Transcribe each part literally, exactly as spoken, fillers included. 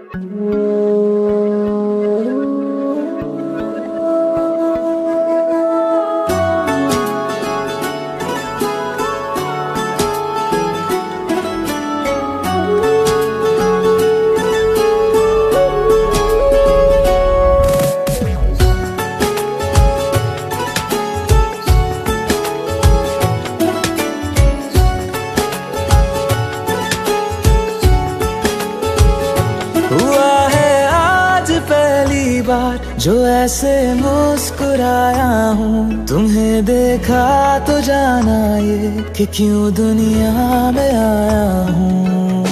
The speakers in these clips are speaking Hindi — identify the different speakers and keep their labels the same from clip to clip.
Speaker 1: जो ऐसे मुस्कुराया हूँ, तुम्हें देखा तो जाना ये कि क्यों दुनिया में आया हूँ।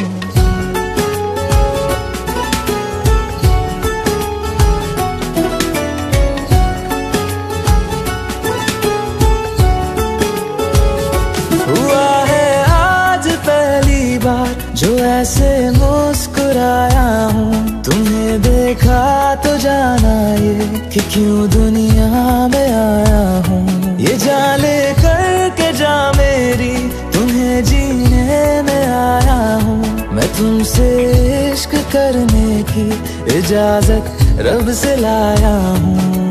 Speaker 1: हुआ है आज पहली बार जो ऐसे मुस्कुराया हूँ, तुम्हें देखा तो जाना ये कि क्यों दुनिया में आया हूँ। ये जाने करके जा मेरी, तुम्हें जीने में आया हूँ। मैं तुमसे इश्क करने की इजाजत रब से लाया हूँ।